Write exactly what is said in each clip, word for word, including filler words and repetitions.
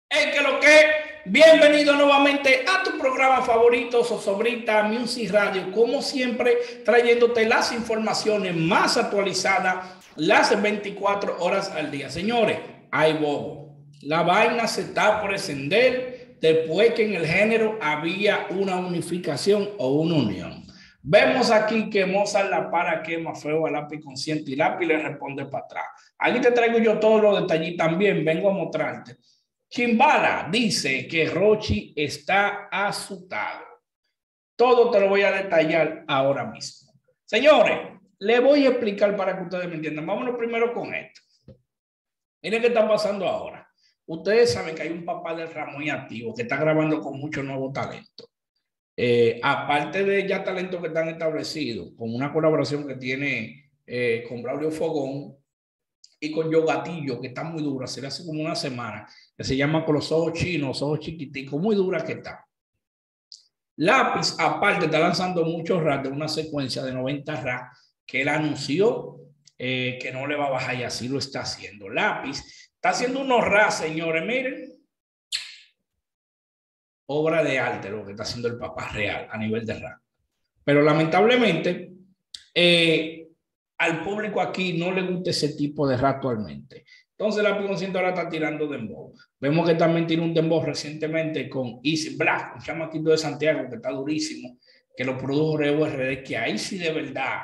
Es que lo que, bienvenido nuevamente a tu programa favorito, Zozobrita Music Radio, como siempre, trayéndote las informaciones más actualizadas las veinticuatro horas al día. Señores, hay bobo. La vaina se está por encender después que en el género había una unificación o una unión. Vemos aquí que Mozart la para quema feo a Lápiz consciente y Lápiz le responde para atrás. Aquí te traigo yo todos los detalles también, vengo a mostrarte. Chimbala dice que Rochi está asustado. Todo te lo voy a detallar ahora mismo. Señores, le voy a explicar para que ustedes me entiendan. Vámonos primero con esto. Miren qué está pasando ahora. Ustedes saben que hay un papá del rap muy activo que está grabando con mucho nuevo talento. Eh, aparte de ya talentos que están establecidos, con una colaboración que tiene eh, con Braulio Fogón y con Yo Gatillo, que está muy dura, se le hace como una semana, que se llama Con los ojos chinos, los ojos chiquiticos, muy dura que está. Lápiz, aparte, está lanzando muchos rap de una secuencia de noventa rap que él anunció eh, que no le va a bajar y así lo está haciendo. Lápiz está haciendo unos rap, señores, miren. Obra de arte lo que está haciendo el papá real a nivel de rap. Pero lamentablemente, eh, al público aquí no le gusta ese tipo de rap actualmente. Entonces la Consciente ahora está tirando dembow. Vemos que también tiene un dembow recientemente con Easy Black, un chamaquito de Santiago que está durísimo, que lo produjo Reo R D, que ahí sí de verdad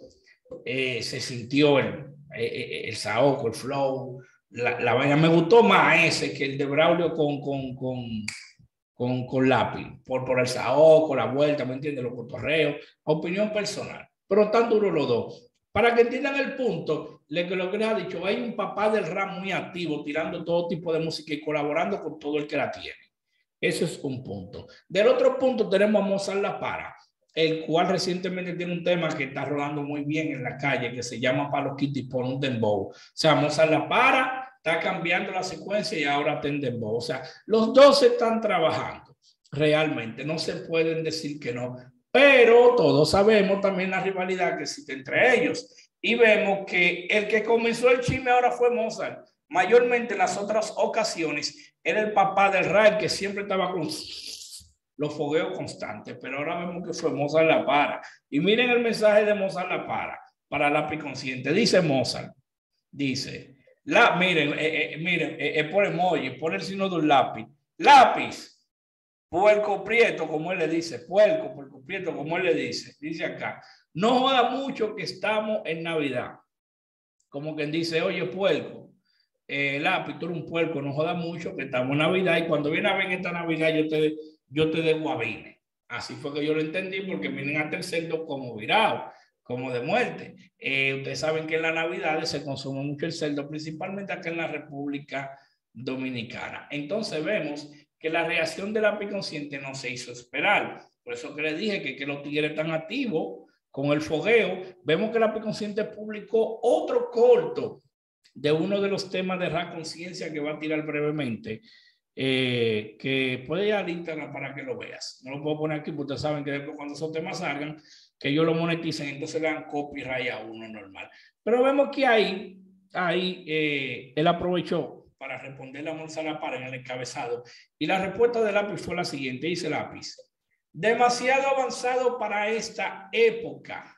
eh, se sintió el, eh, el saoco, el flow, la, la vaina. Me gustó más ese que el de Braulio con, con, con, con, con Lápiz, por, por el saoco, la vuelta, ¿me entiendes? Los cotorreos, opinión personal. Pero están duros los dos. Para que entiendan el punto, lo que lo que les ha dicho, hay un papá del rap muy activo, tirando todo tipo de música y colaborando con todo el que la tiene. Eso es un punto. Del otro punto tenemos a Mozart La Para, el cual recientemente tiene un tema que está rodando muy bien en la calle, que se llama Palo Kitty por un dembow. O sea, Mozart La Para está cambiando la secuencia y ahora está en dembow. O sea, los dos están trabajando realmente, no se pueden decir que no, pero todos sabemos también la rivalidad que existe entre ellos y vemos que el que comenzó el chisme ahora fue Mozart. Mayormente en las otras ocasiones era el papá del rap que siempre estaba con los fogueos constantes, pero ahora vemos que fue Mozart La Para. Y miren el mensaje de Mozart La Para para Lápiz Consciente. Dice Mozart, dice, la, miren, eh, eh, miren, eh, eh, por emoji, por el signo de un lápiz. Lápiz, puerco prieto, como él le dice, puerco, puerco prieto, como él le dice, dice acá, no joda mucho que estamos en Navidad. Como quien dice, oye, puerco, eh, lápiz, tú eres un puerco, no joda mucho que estamos en Navidad y cuando viene a ver esta Navidad yo te, yo te debo guabine. Así fue que yo lo entendí porque vienen hasta el cerdo como virado, como de muerte. Eh, ustedes saben que en las Navidades se consume mucho el cerdo, principalmente acá en la República Dominicana. Entonces vemos que la reacción de Lápiz Consciente no se hizo esperar. Por eso que les dije que, que los tigres están activos con el fogueo. Vemos que Lápiz Consciente publicó otro corto de uno de los temas de rap conciencia que va a tirar brevemente, eh, que puede ir al Instagram para que lo veas. No lo puedo poner aquí porque ustedes saben que después cuando esos temas salgan, que ellos lo moneticen, entonces le dan copyright a uno normal. Pero vemos que ahí, ahí eh, él aprovechó para responderle a Mozart La Para en el encabezado. Y la respuesta de Lápiz fue la siguiente, dice Lápiz, demasiado avanzado para esta época,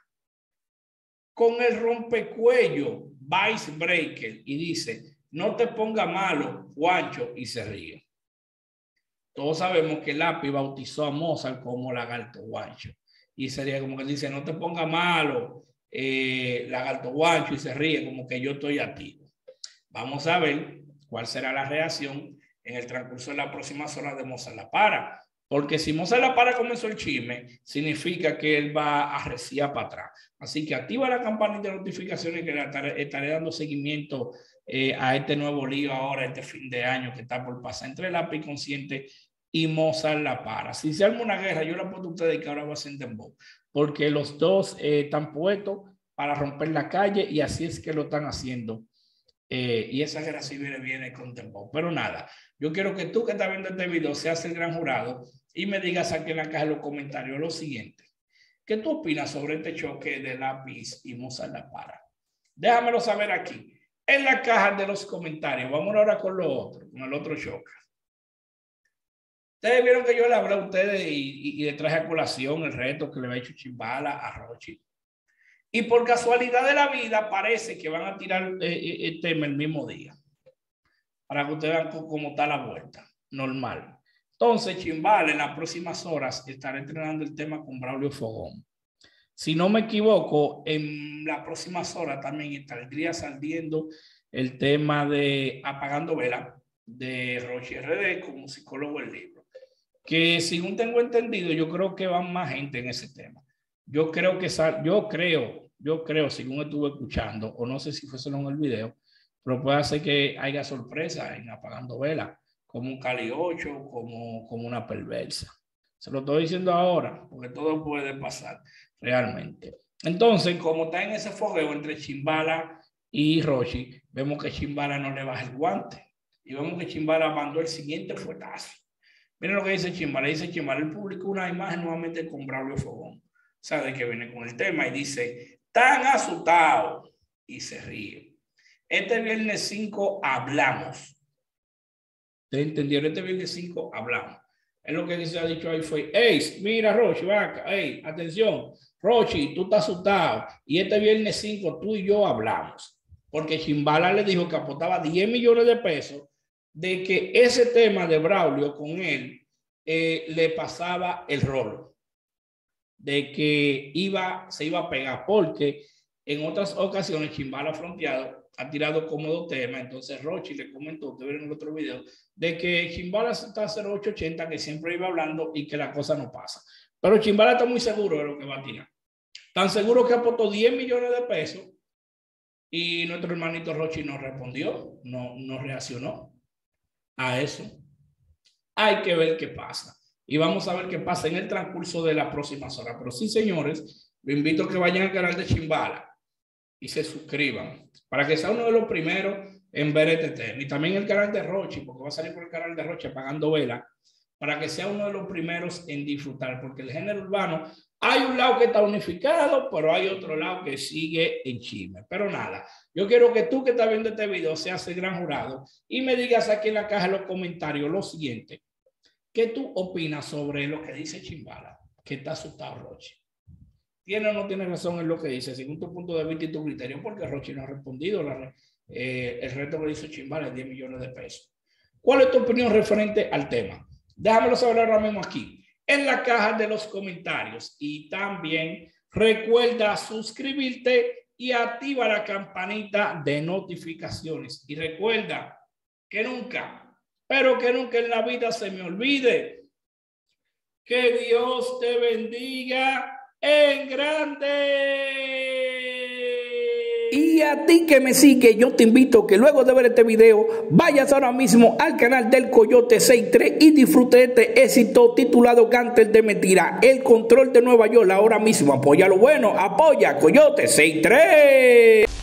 con el rompecuello, Vice Breaker, y dice, no te ponga malo, Juancho, y se ríe. Todos sabemos que Lápiz bautizó a Mozart como Lagarto Juancho, y sería como que dice, no te ponga malo, eh, Lagarto Juancho, y se ríe como que yo estoy activo. Vamos a ver cuál será la reacción en el transcurso de las próximas horas de Mozart La Para. Porque si Mozart La Para comenzó el chisme, significa que él va a reciar para atrás. Así que activa la campanita de notificaciones que le estaré, estaré dando seguimiento eh, a este nuevo lío ahora, este fin de año que está por pasar entre Lápiz Consciente y Mozart La Para. Si se arma una guerra, yo le apuesto a ustedes que ahora va a ser en dembow, porque los dos eh, están puestos para romper la calle y así es que lo están haciendo. Eh, y esa guerra civil viene con tempo. Pero nada, yo quiero que tú que estás viendo este video seas el gran jurado y me digas aquí en la caja de los comentarios lo siguiente. ¿Qué tú opinas sobre este choque de Lápiz y Mozart La Para? Déjamelo saber aquí en la caja de los comentarios. Vamos ahora con lo otro, con el otro choque. Ustedes vieron que yo le hablé a ustedes y, y, y le traje a colación el reto que le había hecho Chimbala a Rochi. Y por casualidad de la vida parece que van a tirar eh, el tema el mismo día. Para que ustedes vean cómo está la vuelta. Normal. Entonces, Chimbala en las próximas horas estará entrenando el tema con Braulio Fogón. Si no me equivoco, en las próximas horas también estaría saliendo el tema de Apagando Vela de Rochi R D como psicólogo del libro. Que según tengo entendido, yo creo que van más gente en ese tema. Yo creo que yo creo, yo creo, según estuve escuchando, o no sé si fue solo en el video, pero puede ser que haya sorpresa en Apagando Vela, como un Cali ocho, como, como una perversa. Se lo estoy diciendo ahora, porque todo puede pasar realmente. Entonces, como está en ese fogueo entre Chimbala y Rochi, vemos que Chimbala no le baja el guante. Y vemos que Chimbala mandó el siguiente fuetazo. Miren lo que dice Chimbala. Dice Chimbala, él publicó una imagen nuevamente con Braulio Fogón. Sabe que viene con el tema y dice, tan asustado. Y se ríe. Este viernes cinco hablamos. ¿Ustedes entendieron? Este viernes cinco hablamos. Es lo que se ha dicho ahí fue, hey, mira Rochi, vaca, hey, atención, Rochi, tú estás asustado. Y este viernes cinco tú y yo hablamos. Porque Chimbala le dijo que apostaba diez millones de pesos de que ese tema de Braulio con él eh, le pasaba el rol. De que iba, se iba a pegar. Porque en otras ocasiones Chimbala ha fronteado, ha tirado cómodo tema. Entonces Rochi le comentó, ustedes vieron en el otro video, de que Chimbala está a cero ocho ochenta, que siempre iba hablando y que la cosa no pasa. Pero Chimbala está muy seguro de lo que va a tirar. Tan seguro que apostó diez millones de pesos y nuestro hermanito Rochi no respondió, no, no reaccionó a eso. Hay que ver qué pasa. Y vamos a ver qué pasa en el transcurso de las próximas horas. Pero sí, señores, los invito a que vayan al canal de Chimbala y se suscriban para que sea uno de los primeros en ver este tema. Y también el canal de Rochi, porque va a salir por el canal de Rochi Apagando Vela, para que sea uno de los primeros en disfrutar, porque el género urbano, hay un lado que está unificado, pero hay otro lado que sigue en chisme. Pero nada, yo quiero que tú que estás viendo este video seas el gran jurado y me digas aquí en la caja de los comentarios lo siguiente. ¿Qué tú opinas sobre lo que dice Chimbala? Que está asustado Rochi. ¿Tiene o no tiene razón en lo que dice, según tu punto de vista y tu criterio? Porque Rochi no ha respondido. La, eh, el reto que hizo Chimbala es diez millones de pesos. ¿Cuál es tu opinión referente al tema? Déjamelo saber ahora mismo aquí, en la caja de los comentarios. Y también recuerda suscribirte y activa la campanita de notificaciones. Y recuerda que nunca, pero que nunca en la vida se me olvide que Dios te bendiga en grande. Y a ti que me sigue, yo te invito que luego de ver este video vayas ahora mismo al canal del Coyote sesenta y tres y disfrute de este éxito titulado Cáncer de Mentira, el control de Nueva York. Ahora mismo apoya lo bueno, apoya Coyote sesenta y tres.